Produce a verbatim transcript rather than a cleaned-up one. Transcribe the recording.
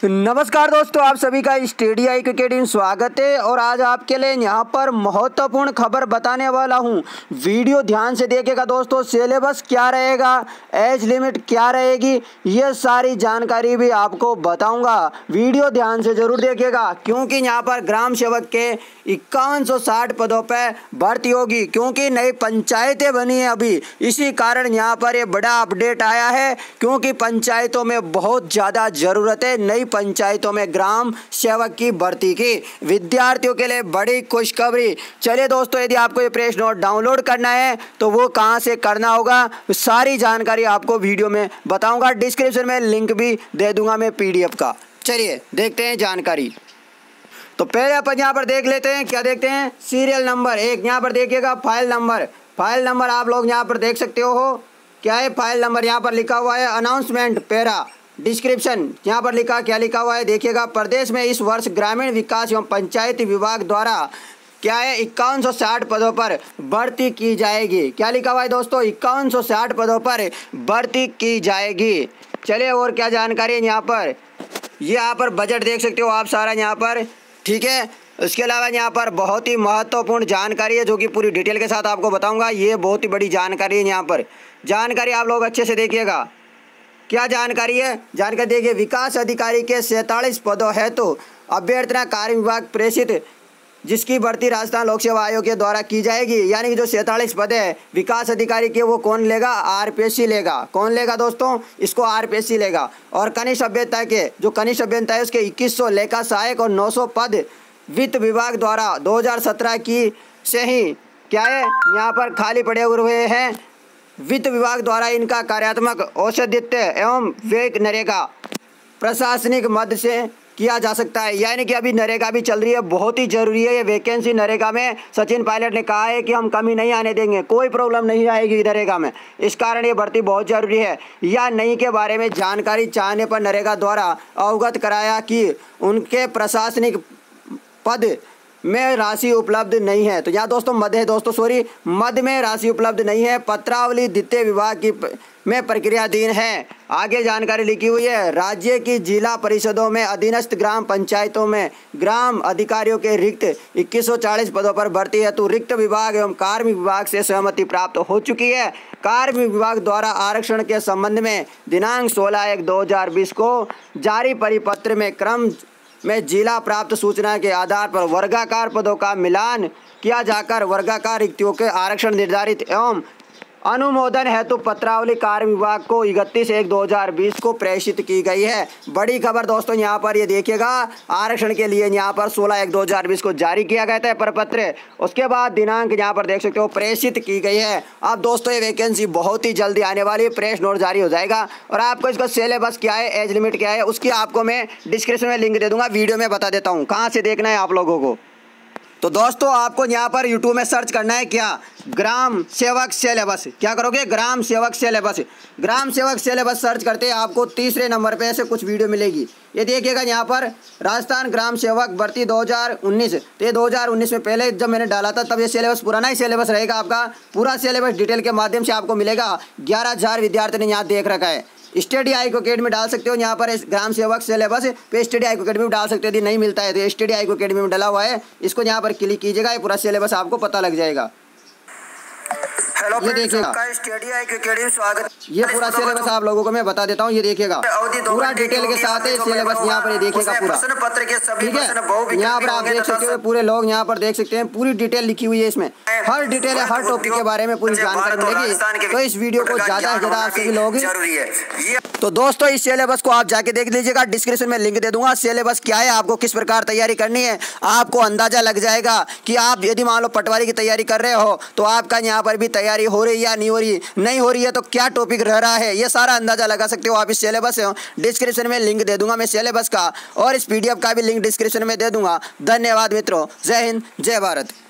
नमस्कार दोस्तों, आप सभी का स्टडी आई क्रिकेट में स्वागत है। और आज आपके लिए यहाँ पर महत्वपूर्ण खबर बताने वाला हूँ। वीडियो ध्यान से देखिएगा दोस्तों। सिलेबस क्या रहेगा, एज लिमिट क्या रहेगी, ये सारी जानकारी भी आपको बताऊंगा। वीडियो ध्यान से जरूर देखिएगा, क्योंकि यहाँ पर ग्राम सेवक के इक्यावन सौ साठ पदों पर भर्ती होगी। क्योंकि नई पंचायतें बनी है अभी, इसी कारण यहाँ पर ये बड़ा अपडेट आया है। क्योंकि पंचायतों में बहुत ज़्यादा ज़रूरत है, नई पंचायतों में ग्राम सेवक की भर्ती की। विद्यार्थियों के लिए बड़ी खुशखबरी। चलिए दोस्तों, यदि आपको ये प्रेस नोट डाउनलोड करना है तो वो कहाँ से करना होगा, सारी जानकारी आपको वीडियो में बताऊंगा। डिस्क्रिप्शन में लिंक भी दे दूंगा मैं पीडीएफ का। चलिए देखते हैं जानकारी। तो पहले अपन यहाँ पर देख लेते हैं, क्या देखते हैं, सीरियल नंबर एक। यहाँ पर देखिएगा फाइल नंबर। फाइल नंबर आप लोग यहाँ पर देख सकते हो, क्या है फाइल नंबर। यहाँ पर लिखा हुआ है अनाउंसमेंट पैरा। डिस्क्रिप्शन यहाँ पर लिखा, क्या लिखा हुआ है देखिएगा। प्रदेश में इस वर्ष ग्रामीण विकास एवं पंचायती विभाग द्वारा क्या है इक्यावन सौ साठ पदों पर भर्ती की जाएगी। क्या लिखा हुआ है दोस्तों, इक्यावन सौ साठ पदों पर भर्ती की जाएगी। चलिए और क्या जानकारी है यहाँ पर, ये यहाँ पर बजट देख सकते हो आप सारा यहाँ पर, ठीक है। उसके अलावा यहाँ पर बहुत ही महत्वपूर्ण जानकारी है, जो कि पूरी डिटेल के साथ आपको बताऊंगा। ये बहुत ही बड़ी जानकारी है। यहाँ पर जानकारी आप लोग अच्छे से देखिएगा, क्या जानकारी है, जानकारी देखिए। विकास अधिकारी के सैंतालीस पदों है तो अभ्यर्थना कार्य विभाग प्रेषित, जिसकी भर्ती राजस्थान लोक सेवा आयोग के द्वारा की जाएगी। यानी कि जो सैंतालीस पद है विकास अधिकारी के, वो कौन लेगा, आरपीएससी लेगा। कौन लेगा दोस्तों, इसको आरपीएससी लेगा। और कनिष्ठ अभियंता के, जो कनिष्ठ अभियंता है उसके इक्कीस सौ लेखा सहायक और नौ सौ पद वित्त विभाग द्वारा दो हज़ार सत्रह की से ही क्या है यहाँ पर खाली पड़े हुए हैं। वित्त विभाग द्वारा इनका कार्यात्मक औषधित्व एवं व्यय नरेगा प्रशासनिक मद से किया जा सकता है। यानी कि अभी नरेगा भी चल रही है, बहुत ही जरूरी है ये वैकेंसी नरेगा में। सचिन पायलट ने कहा है कि हम कमी नहीं आने देंगे, कोई प्रॉब्लम नहीं आएगी नरेगा में। इस कारण ये भर्ती बहुत जरूरी है। या नहीं के बारे में जानकारी चाहने पर नरेगा द्वारा अवगत कराया कि उनके प्रशासनिक पद में राशि उपलब्ध नहीं है। तो यहाँ दोस्तों मद है, दोस्तों सॉरी मद में राशि उपलब्ध नहीं है। पत्रावली द्वितीय विभाग की में प्रक्रियाधीन है। आगे जानकारी लिखी हुई है, राज्य की जिला परिषदों में अधीनस्थ ग्राम पंचायतों में ग्राम अधिकारियों के रिक्त इक्कीस सौ चालीस पदों पर भर्ती है तो रिक्त विभाग एवं कार्मिक विभाग से सहमति प्राप्त हो चुकी है। कार्मिक विभाग द्वारा आरक्षण के संबंध में दिनांक सोलह एक दो हजार बीस को जारी परिपत्र में क्रम में जिला प्राप्त सूचना के आधार पर वर्गाकार पदों का मिलान किया जाकर वर्गाकार रिक्तियों के आरक्षण निर्धारित एवं अनुमोदन हेतु पत्रावली कार्य विभाग को इकतीस एक दो हजार बीस को प्रेषित की गई है। बड़ी खबर दोस्तों यहाँ पर ये देखिएगा, आरक्षण के लिए यहाँ पर सोलह एक दो हजार बीस को जारी किया गया था प्रपत्र। उसके बाद दिनांक यहाँ पर देख सकते हो प्रेषित की गई है। अब दोस्तों ये वैकेंसी बहुत ही जल्दी आने वाली है, प्रेस नोट जारी हो जाएगा। और आपको इसका सिलेबस क्या है, एज लिमिट क्या है, उसकी आपको मैं डिस्क्रिप्शन में लिंक दे दूंगा। वीडियो में बता देता हूँ कहाँ से देखना है आप लोगों को। तो दोस्तों आपको यहाँ पर यूट्यूब में सर्च करना है, क्या, ग्राम सेवक सिलेबस। क्या करोगे, ग्राम सेवक सिलेबस। ग्राम सेवक सिलेबस सर्च करते आपको तीसरे नंबर पे ऐसे कुछ वीडियो मिलेगी। ये देखिएगा यहाँ पर राजस्थान ग्राम सेवक भर्ती दो हज़ार उन्नीस। तो ये दो हज़ार उन्नीस में पहले जब मैंने डाला था तब ये सिलेबस पुराना ही सिलेबस रहेगा आपका। पूरा सिलेबस डिटेल के माध्यम से आपको मिलेगा। ग्यारह हज़ार विद्यार्थी ने यहाँ देख रखा है। स्टडी आई क्रिकेट में डाल सकते हो, यहाँ पर ग्राम सेवक सिलेबस पे स्टडी आई क्रिकेट में डाल सकते हो। यदि नहीं मिलता है तो स्टडी आई क्रिकेट में डला हुआ है, इसको यहाँ पर क्लिक कीजिएगा, ये पूरा सिलेबस आपको पता लग जाएगा। हेलो ये देखिएगा, स्वागत। ये पूरा सिलेबस आप लोगों को मैं बता देता हूँ। ये देखिएगा पूरा डिटेल के साथ है सिलेबस, यहाँ पर ये देखिएगा पूरा, ठीक है। यहाँ पर आप देख सकते हो पूरे लोग यहाँ पर देख सकते हैं, पूरी डिटेल लिखी हुई है इसमें। हर डिटेल है, हर टॉपिक के बारे में पूरी जानकारी मिलेगी। तो इस वीडियो को ज़्यादा से ज़्यादा आप सभी लोग, तो दोस्तों इस सिलेबस को आप जाके देख लीजिएगा। डिस्क्रिप्शन में लिंक दे दूंगा। सिलेबस क्या है, आपको किस प्रकार तैयारी करनी है, आपको अंदाजा लग जाएगा कि आप यदि मान लो पटवारी की तैयारी कर रहे हो तो आपका यहाँ पर भी तैयारी हो रही है या नहीं हो रही नहीं हो रही है तो क्या टॉपिक रह रहा है, ये सारा अंदाजा लगा सकते हो आप इस सिलेबस से। डिस्क्रिप्शन में लिंक दे दूंगा मैं सिलेबस का, और इस पीडीएफ का भी लिंक डिस्क्रिप्शन में दे दूंगा। धन्यवाद मित्रों, जय हिंद, जय भारत।